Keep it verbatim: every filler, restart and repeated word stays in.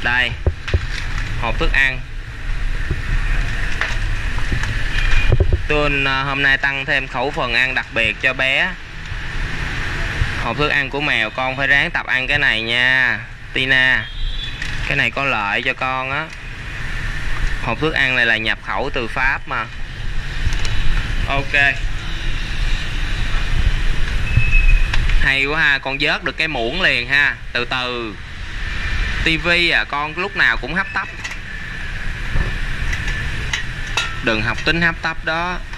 Đây, hộp thức ăn. Tiun hôm nay tăng thêm khẩu phần ăn đặc biệt cho bé. Hộp thức ăn của mèo, con phải ráng tập ăn cái này nha Tina. Cái này có lợi cho con á. Hộp thức ăn này là nhập khẩu từ Pháp mà. Ok, hay quá ha, con vớt được cái muỗng liền ha. Từ từ. Tivi à, con lúc nào cũng hấp tấp. Đừng học tính hấp tấp đó.